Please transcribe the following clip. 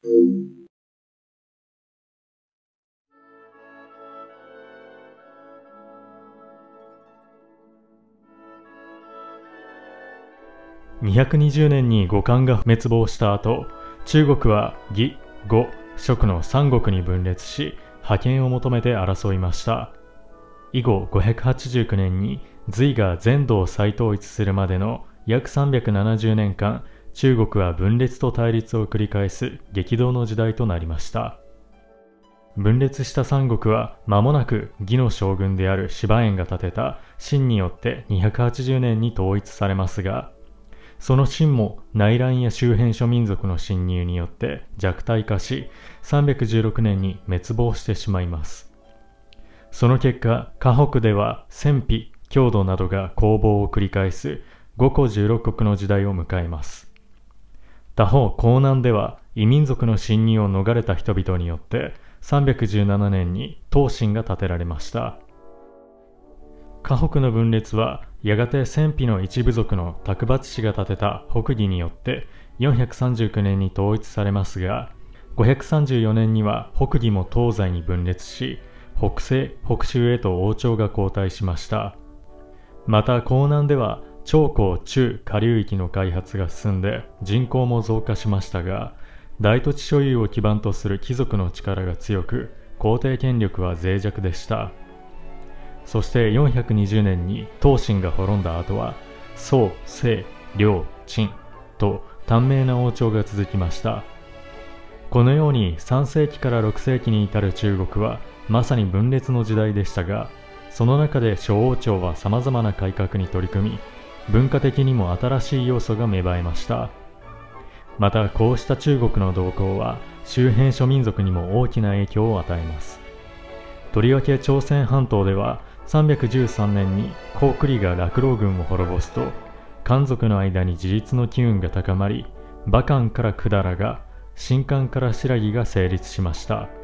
220年に後漢が滅亡した後、中国は魏、呉、蜀の三国に分裂し、覇権を求めて争いました。以後589年に隋が全土を再統一するまでの約370年間、中国は分裂と対立を繰り返す激動の時代となりました。分裂した三国は間もなく魏の将軍である司馬炎が建てた秦によって280年に統一されますが、その秦も内乱や周辺諸民族の侵入によって弱体化し、316年に滅亡してしまいます。その結果、華北では鮮卑、匈奴などが攻防を繰り返す五胡十六国の時代を迎えます。他方、江南では異民族の侵入を逃れた人々によって317年に東晋が建てられました。華北の分裂はやがて鮮卑の一部族の卓抜氏が建てた北魏によって439年に統一されますが、534年には北魏も東西に分裂し、北西、北州へと王朝が交代しました。また江南では長江中下流域の開発が進んで人口も増加しましたが、大土地所有を基盤とする貴族の力が強く、皇帝権力は脆弱でした。そして420年に東晋が滅んだ後は、宋、清、遼、陳と短命な王朝が続きました。このように3世紀から6世紀に至る中国はまさに分裂の時代でしたが、その中で小王朝は様々な改革に取り組み、文化的にも新しい要素が芽生えました。またこうした中国の動向は周辺諸民族にも大きな影響を与えます。とりわけ朝鮮半島では313年に高句麗が楽浪軍を滅ぼすと、漢族の間に自立の機運が高まり、馬漢から百済が、秦漢から新羅が成立しました。